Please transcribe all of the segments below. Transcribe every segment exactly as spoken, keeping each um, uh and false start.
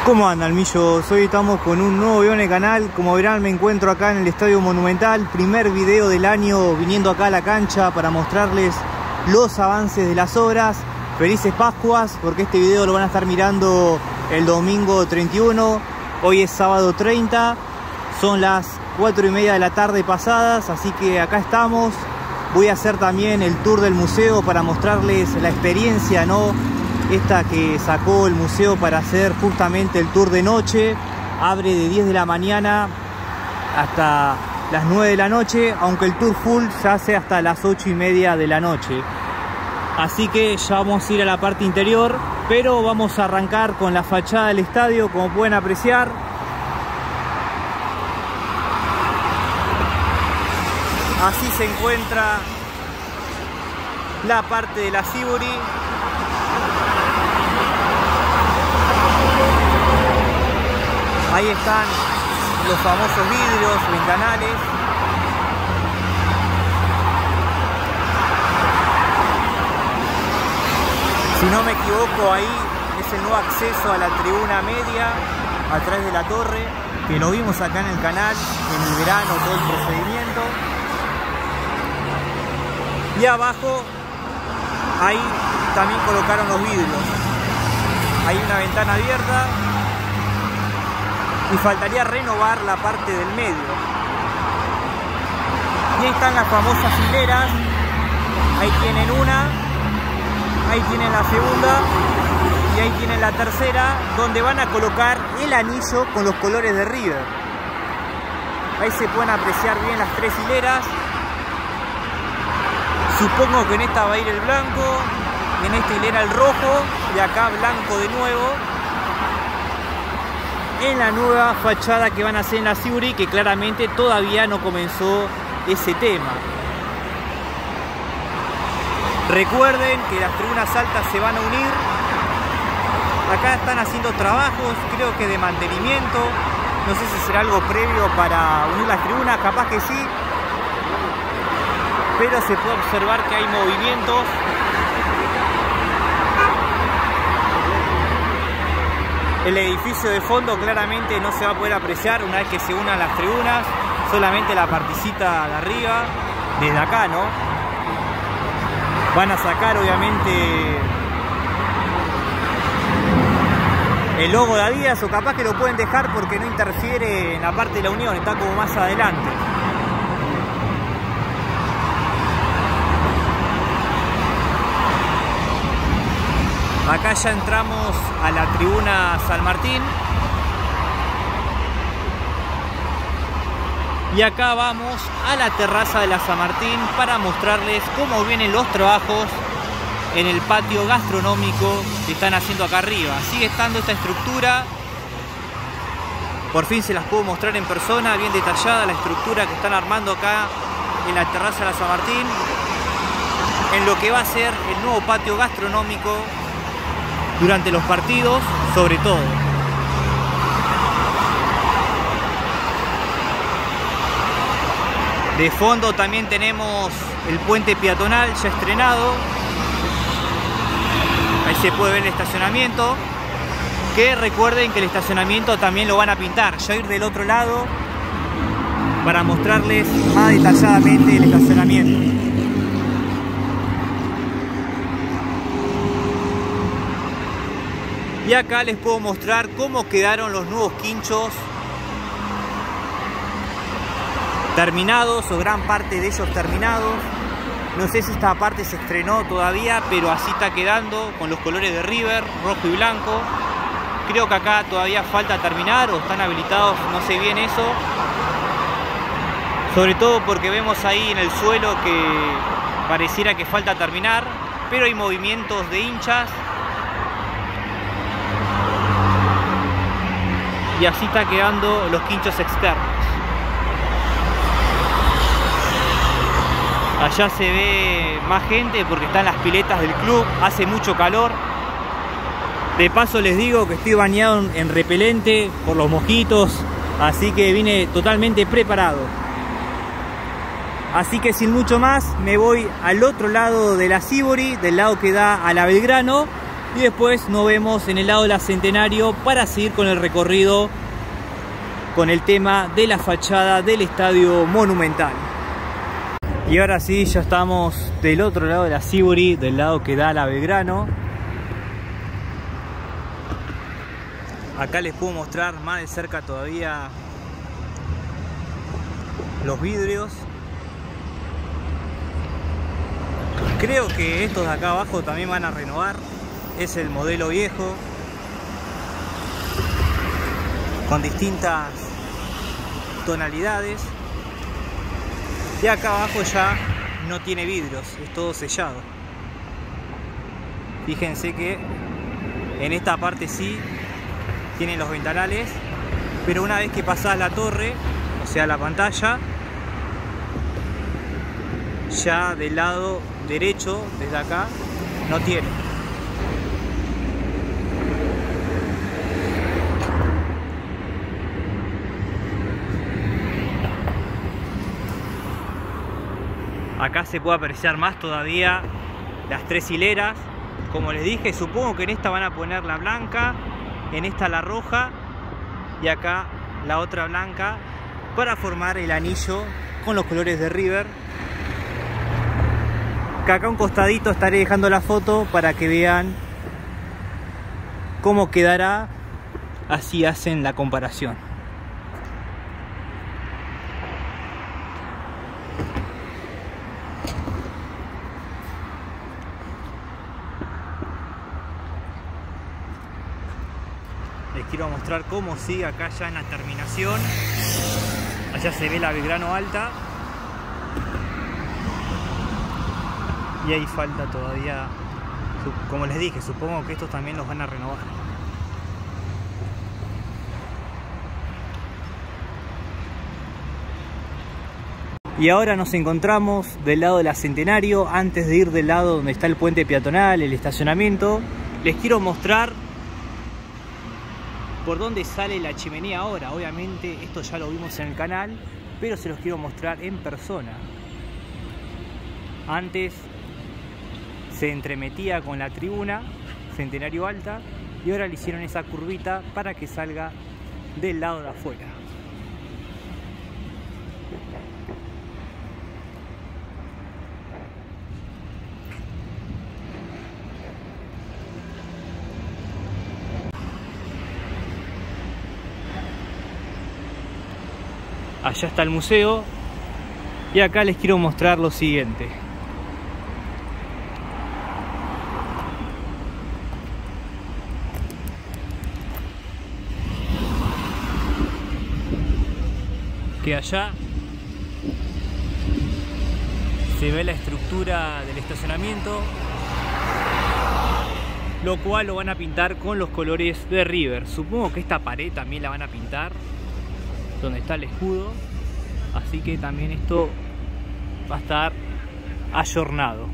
¿Cómo andan, millos? Hoy estamos con un nuevo video en el canal. Como verán, me encuentro acá en el Estadio Monumental. Primer video del año viniendo acá a la cancha para mostrarles los avances de las obras. Felices Pascuas, porque este video lo van a estar mirando el domingo treinta y uno. Hoy es sábado treinta. Son las cuatro y media de la tarde pasadas, así que acá estamos. Voy a hacer también el tour del museo para mostrarles la experiencia, ¿no? Esta que sacó el museo para hacer justamente el tour de noche. Abre de diez de la mañana hasta las nueve de la noche, aunque el tour full se hace hasta las ocho y media de la noche. Así que ya vamos a ir a la parte interior, pero vamos a arrancar con la fachada del estadio, como pueden apreciar. Así se encuentra la parte de la Siburi. Ahí están los famosos vidrios, ventanales. Si no me equivoco, ahí es el nuevo acceso a la tribuna media, a través de la torre, que lo vimos acá en el canal, en el verano, todo el procedimiento. Y abajo, ahí también colocaron los vidrios. Hay una ventana abierta. Y faltaría renovar la parte del medio. Y ahí están las famosas hileras. Ahí tienen una, ahí tienen la segunda y ahí tienen la tercera, donde van a colocar el anillo con los colores de River. Ahí se pueden apreciar bien las tres hileras. Supongo que en esta va a ir el blanco, en esta hilera el rojo y acá blanco de nuevo. En la nueva fachada que van a hacer en la Siburi, que claramente todavía no comenzó ese tema. Recuerden que las tribunas altas se van a unir. Acá están haciendo trabajos, creo que de mantenimiento. No sé si será algo previo para unir las tribunas, capaz que sí. Pero se puede observar que hay movimientos. El edificio de fondo claramente no se va a poder apreciar una vez que se unan las tribunas, solamente la partecita de arriba, desde acá, ¿no? Van a sacar obviamente el logo de Adidas, o capaz que lo pueden dejar porque no interfiere en la parte de la unión, está como más adelante. Acá ya entramos a la tribuna San Martín. Y acá vamos a la terraza de la San Martín para mostrarles cómo vienen los trabajos en el patio gastronómico que están haciendo acá arriba. Sigue estando esta estructura. Por fin se las puedo mostrar en persona, bien detallada la estructura que están armando acá en la terraza de la San Martín. En lo que va a ser el nuevo patio gastronómico durante los partidos, sobre todo. De fondo también tenemos el puente peatonal ya estrenado. Ahí se puede ver el estacionamiento. Que recuerden que el estacionamiento también lo van a pintar. Ya ir del otro lado para mostrarles más detalladamente el estacionamiento. Y acá les puedo mostrar cómo quedaron los nuevos quinchos terminados, o gran parte de ellos terminados. No sé si esta parte se estrenó todavía, pero así está quedando con los colores de River, rojo y blanco. Creo que acá todavía falta terminar o están habilitados, no sé bien eso. Sobre todo porque vemos ahí en el suelo que pareciera que falta terminar, pero hay movimientos de hinchas. Y así está quedando los quinchos externos. Allá se ve más gente porque están las piletas del club, hace mucho calor. De paso les digo que estoy bañado en repelente por los mosquitos, así que vine totalmente preparado. Así que sin mucho más me voy al otro lado de la Siburi, del lado que da a la Belgrano, Y después nos vemos en el lado de la Centenario para seguir con el recorrido con el tema de la fachada del Estadio Monumental. Y ahora sí, ya estamos del otro lado de la Siburi, del lado que da a la Belgrano. Acá les puedo mostrar más de cerca todavía los vidrios. Creo que estos de acá abajo también van a renovar. Es el modelo viejo, con distintas tonalidades. Y acá abajo ya no tiene vidrios, es todo sellado. Fíjense que en esta parte sí tienen los ventanales, pero una vez que pasás la torre, o sea la pantalla, ya del lado derecho, desde acá, no tiene. Acá se puede apreciar más todavía las tres hileras. Como les dije, supongo que en esta van a poner la blanca, en esta la roja y acá la otra blanca para formar el anillo con los colores de River. Que acá a un costadito estaré dejando la foto para que vean cómo quedará, así hacen la comparación. Les quiero mostrar cómo sigue acá ya en la terminación. Allá se ve la Belgrano Alta. Y ahí falta todavía, como les dije, supongo que estos también los van a renovar. Y ahora nos encontramos del lado de la Centenario. Antes de ir del lado donde está el puente peatonal, el estacionamiento, les quiero mostrar por dónde sale la chimenea ahora. Obviamente esto ya lo vimos en el canal, pero se los quiero mostrar en persona. Antes se entremetía con la tribuna Centenario Alta y ahora le hicieron esa curvita para que salga del lado de afuera. Allá está el museo y acá les quiero mostrar lo siguiente. Que allá se ve la estructura del estacionamiento, lo cual lo van a pintar con los colores de River. Supongo que esta pared también la van a pintar donde está el escudo, así que también esto va a estar ayornado.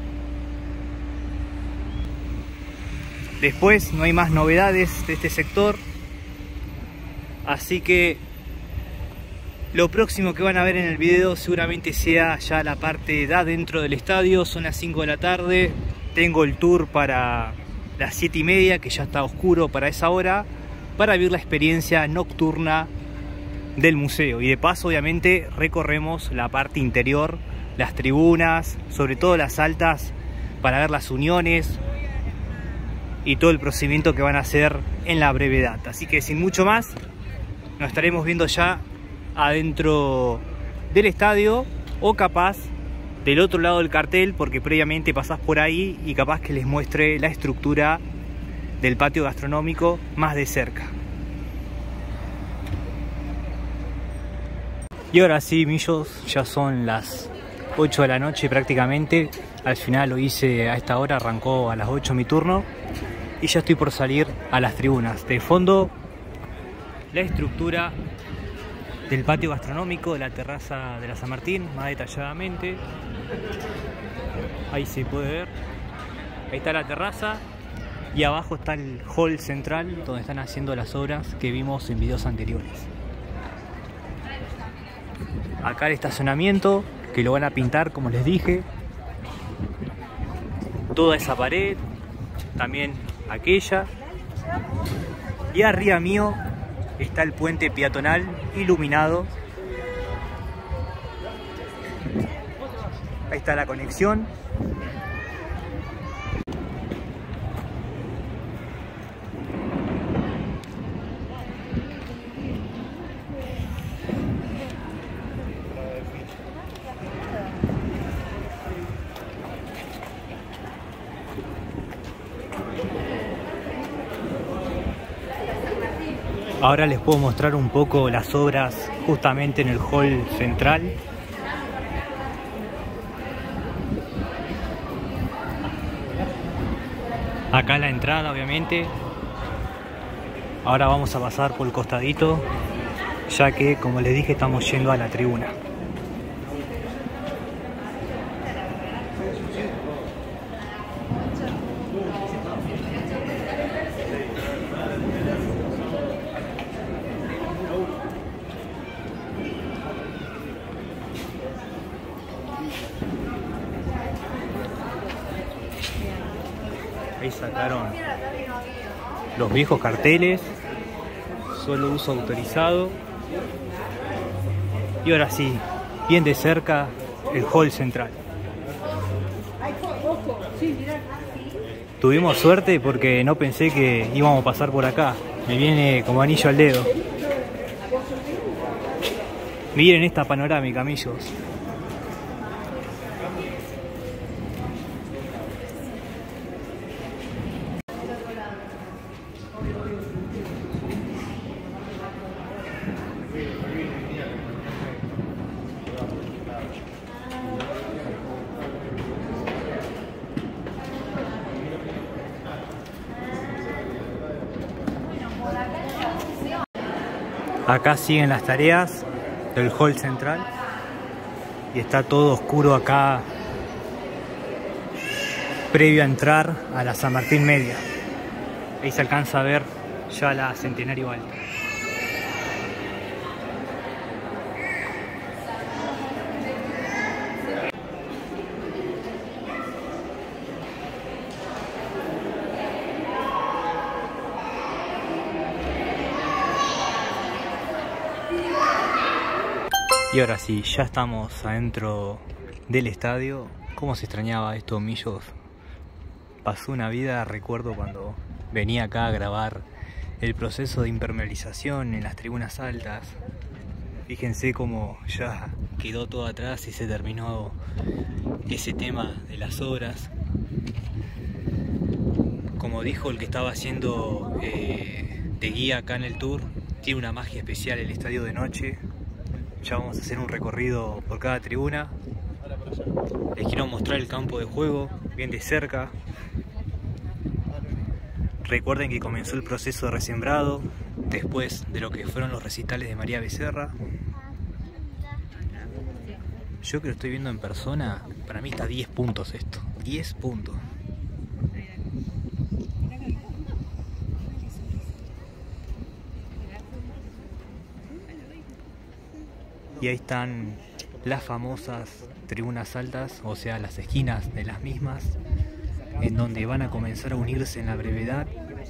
Después no hay más novedades de este sector, así que lo próximo que van a ver en el video seguramente sea ya la parte de adentro del estadio. Son las cinco de la tarde, tengo el tour para las siete y media, que ya está oscuro para esa hora, para vivir la experiencia nocturna del museo. Y de paso obviamente recorremos la parte interior, las tribunas, sobre todo las altas, para ver las uniones y todo el procedimiento que van a hacer en la brevedad. Así que sin mucho más, nos estaremos viendo ya adentro del estadio, o capaz del otro lado del cartel, porque previamente pasás por ahí y capaz que les muestre la estructura del patio gastronómico más de cerca. Y ahora sí, millos, ya son las ocho de la noche prácticamente. Al final lo hice a esta hora, arrancó a las ocho mi turno y ya estoy por salir a las tribunas. De fondo, la estructura del patio gastronómico, de la terraza de la San Martín, más detalladamente. Ahí se puede ver. Ahí está la terraza y abajo está el hall central donde están haciendo las obras que vimos en videos anteriores. Acá el estacionamiento, que lo van a pintar como les dije. Toda esa pared, también aquella. Y arriba mío está el puente peatonal iluminado. Ahí está la conexión. Ahora les puedo mostrar un poco las obras justamente en el hall central. Acá la entrada, obviamente. Ahora vamos a pasar por el costadito, ya que, como les dije, estamos yendo a la tribuna. Ahí sacaron los viejos carteles, solo uso autorizado. Y ahora sí, bien de cerca, el hall central. Tuvimos suerte porque no pensé que íbamos a pasar por acá. Me viene como anillo al dedo. Miren esta panorámica, amigos. Acá siguen las tareas del hall central y está todo oscuro acá previo a entrar a la San Martín Media. Ahí se alcanza a ver ya la Centenario Alta. Y ahora sí, ya estamos adentro del estadio. ¿Cómo se extrañaba esto, millos? Pasó una vida, recuerdo cuando venía acá a grabar el proceso de impermeabilización en las tribunas altas. Fíjense cómo ya quedó todo atrás y se terminó ese tema de las obras. Como dijo el que estaba haciendo eh, de guía acá en el tour, tiene una magia especial el estadio de noche. Ya vamos a hacer un recorrido por cada tribuna. Les quiero mostrar el campo de juego bien de cerca. Recuerden que comenzó el proceso de resembrado después de lo que fueron los recitales de María Becerra. Yo que lo estoy viendo en persona, para mí está diez puntos esto. diez puntos. Y ahí están las famosas tribunas altas, o sea, las esquinas de las mismas, en donde van a comenzar a unirse en la brevedad.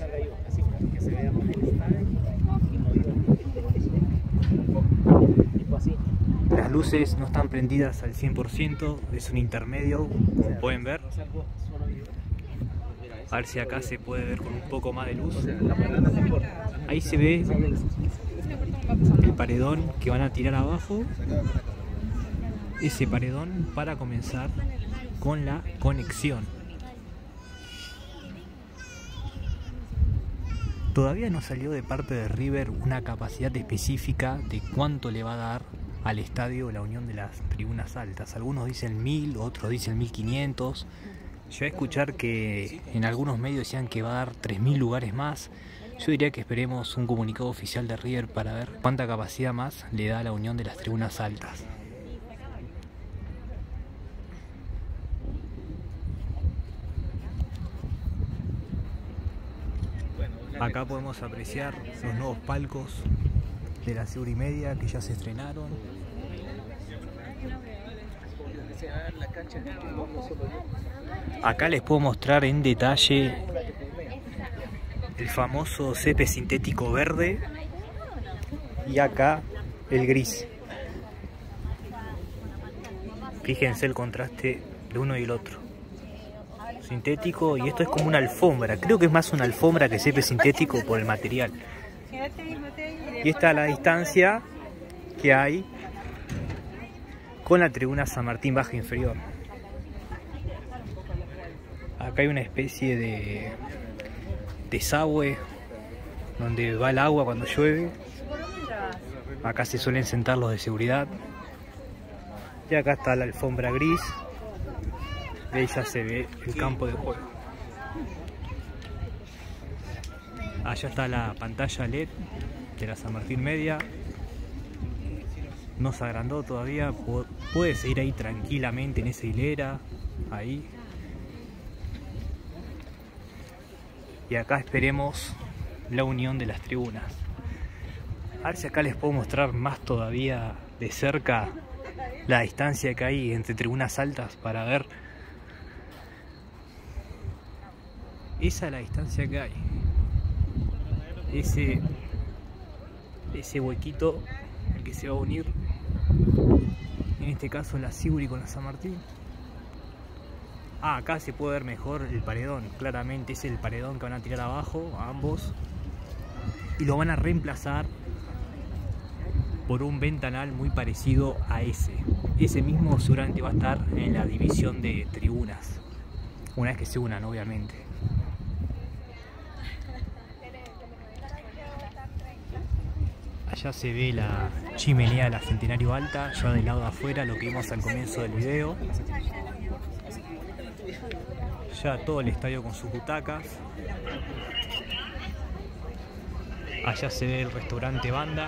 Las luces no están prendidas al cien por ciento, es un intermedio, como pueden ver. A ver si acá se puede ver con un poco más de luz. Ahí se ve el paredón que van a tirar abajo, ese paredón para comenzar con la conexión. Todavía no salió de parte de River una capacidad específica de cuánto le va a dar al estadio la unión de las tribunas altas. Algunos dicen mil, otros dicen mil quinientos. Yo a escuchar que en algunos medios decían que va a dar tres mil lugares más. Yo diría que esperemos un comunicado oficial de River para ver cuánta capacidad más le da a la unión de las tribunas altas. Acá podemos apreciar los nuevos palcos de la Segura y Media que ya se estrenaron. Acá les puedo mostrar en detalle el famoso césped sintético verde y acá el gris. Fíjense el contraste de uno y el otro. Sintético, y esto es como una alfombra. Creo que es más una alfombra que césped sintético por el material. Y esta es la distancia que hay con la tribuna San Martín baja inferior. Acá hay una especie de desagüe donde va el agua cuando llueve. Acá se suelen sentar los de seguridad. Y acá está la alfombra gris. De ella se ve el campo de juego. Allá está la pantalla L E D de la San Martín Media. No se agrandó todavía. Puede seguir ahí tranquilamente en esa hilera. Ahí. Y acá esperemos la unión de las tribunas. A ver si acá les puedo mostrar más todavía de cerca la distancia que hay entre tribunas altas para ver. Esa es la distancia que hay. Ese, ese huequito el que se va a unir. En este caso la Siguri con la San Martín. Ah, acá se puede ver mejor el paredón. Claramente es el paredón que van a tirar abajo, a ambos. Y lo van a reemplazar por un ventanal muy parecido a ese. Ese mismo seguramente va a estar en la división de tribunas. Una vez que se unan, obviamente. Allá se ve la chimenea de la Centenario Alta, ya del lado de afuera, lo que vimos al comienzo del video. Ya todo el estadio con sus butacas. Allá se ve el restaurante Banda.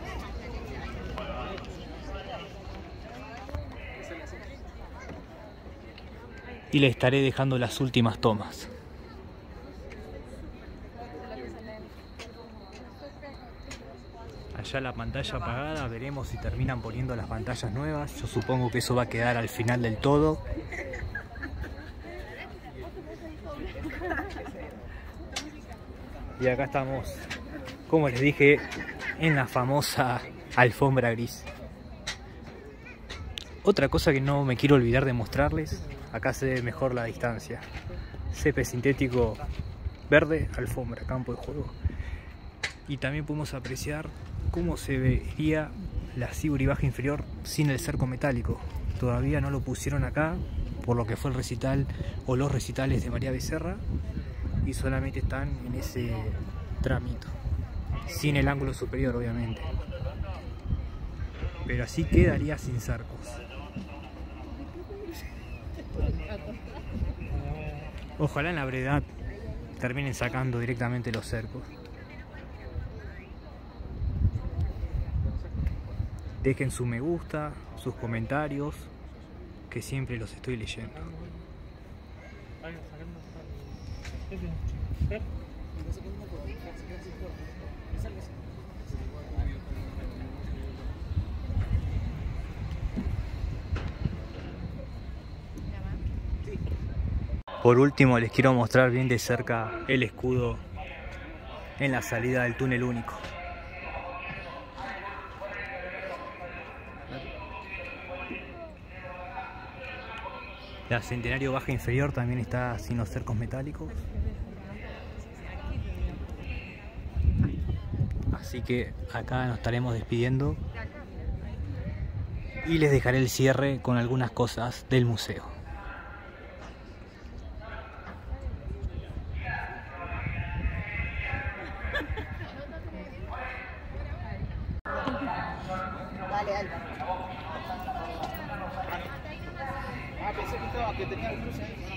Y le estaré dejando las últimas tomas. Allá la pantalla apagada, veremos si terminan poniendo las pantallas nuevas. Yo supongo que eso va a quedar al final del todo. Y acá estamos, como les dije, en la famosa alfombra gris. Otra cosa que no me quiero olvidar de mostrarles, acá se ve mejor la distancia. Césped sintético verde, alfombra, campo de juego. Y también podemos apreciar cómo se vería la Siguri baja inferior sin el cerco metálico. Todavía no lo pusieron acá, por lo que fue el recital o los recitales de María Becerra. Y solamente están en ese tramito, sin el ángulo superior obviamente, pero así quedaría sin cercos. Ojalá en la brevedad terminen sacando directamente los cercos. Dejen su me gusta, sus comentarios, que siempre los estoy leyendo. Por último les quiero mostrar bien de cerca el escudo en la salida del túnel único. La Centenario baja inferior también está sin los cercos metálicos. Así que acá nos estaremos despidiendo y les dejaré el cierre con algunas cosas del museo. Dale, Alba. Ah, pensé que estaba, que tenía el cruce ahí.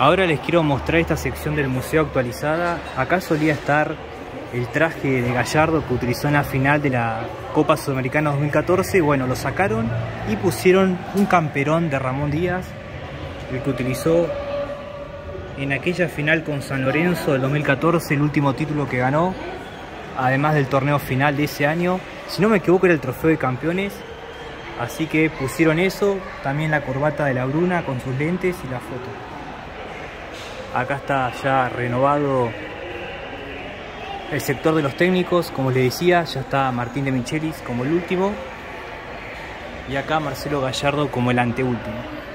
Ahora les quiero mostrar esta sección del museo actualizada. Acá solía estar el traje de Gallardo que utilizó en la final de la Copa Sudamericana dos mil catorce. Bueno, lo sacaron y pusieron un camperón de Ramón Díaz, el que utilizó en aquella final con San Lorenzo del dos mil catorce, el último título que ganó, además del torneo final de ese año. Si no me equivoco era el trofeo de campeones. Así que pusieron eso, también la corbata de la Bruna con sus lentes y la foto. Acá está ya renovado el sector de los técnicos, como les decía, ya está Martín de Michelis como el último. Y acá Marcelo Gallardo como el anteúltimo.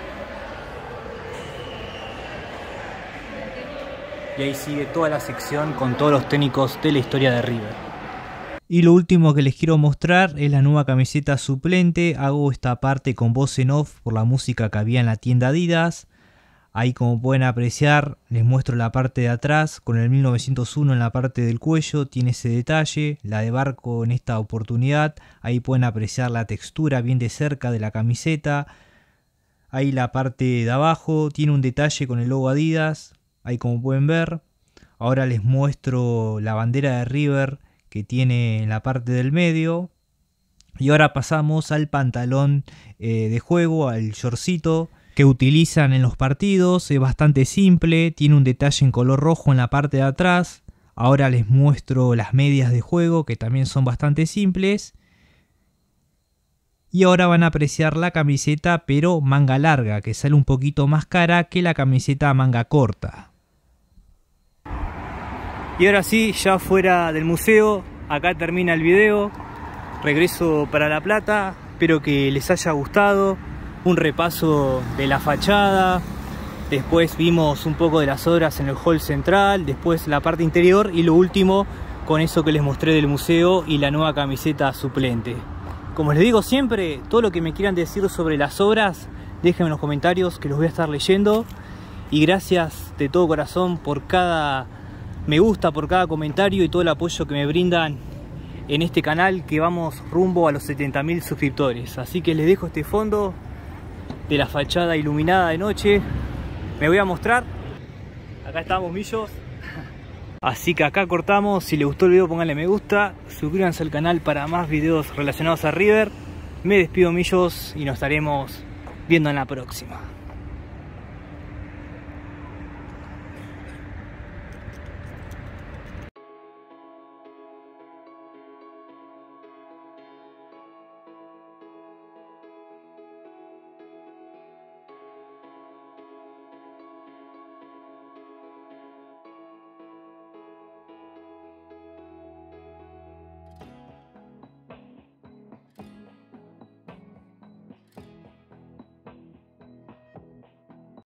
Y ahí sigue toda la sección con todos los técnicos de la historia de River. Y lo último que les quiero mostrar es la nueva camiseta suplente. Hago esta parte con voz en off por la música que había en la tienda Adidas. Ahí, como pueden apreciar, les muestro la parte de atrás con el mil novecientos uno en la parte del cuello. Tiene ese detalle, la de Barco en esta oportunidad. Ahí pueden apreciar la textura bien de cerca de la camiseta. Ahí la parte de abajo tiene un detalle con el logo Adidas. Ahí, como pueden ver. Ahora les muestro la bandera de River que tiene en la parte del medio. Y ahora pasamos al pantalón eh, de juego, al shortcito que utilizan en los partidos. Es bastante simple, tiene un detalle en color rojo en la parte de atrás. Ahora les muestro las medias de juego, que también son bastante simples. Y ahora van a apreciar la camiseta pero manga larga, que sale un poquito más cara que la camiseta manga corta. Y ahora sí, ya fuera del museo, acá termina el video. Regreso para La Plata, espero que les haya gustado. Un repaso de la fachada, después vimos un poco de las obras en el hall central, después la parte interior y lo último con eso que les mostré del museo y la nueva camiseta suplente. Como les digo siempre, todo lo que me quieran decir sobre las obras, déjenme en los comentarios que los voy a estar leyendo. Y gracias de todo corazón por cada me gusta, por cada comentario y todo el apoyo que me brindan en este canal, que vamos rumbo a los setenta mil suscriptores. Así que les dejo este fondo de la fachada iluminada de noche. Me voy a mostrar. Acá estamos, millos. Así que acá cortamos. Si les gustó el video, pónganle me gusta, suscríbanse al canal para más videos relacionados a River. Me despido, millos, y nos estaremos viendo en la próxima.